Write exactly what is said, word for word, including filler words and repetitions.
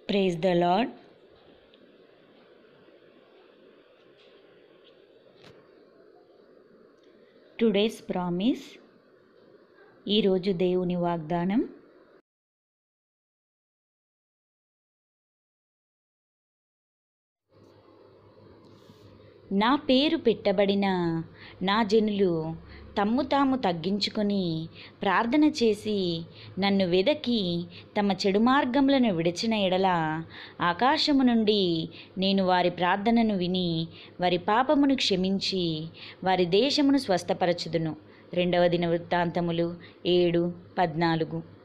Praise the Lord. Today's promise, ఈరోజు దేవుని వాగ్దానం. నా పేరు పెట్టబడిన నా జనులు తమ్ము తాము తగ్గించుకొని ప్రార్థన చేసి నన్ను వెదకి తమ చెడు మార్గములను విడిచిన ఎడల ఆకాశము నుండి నేను వారి ప్రార్థనను విని వారి పాపమును క్షమించి వారి దేశమును స్వస్థపరచుదును. రెండవ దినవృత్తాంతములు ఏడు పద్నాలుగు.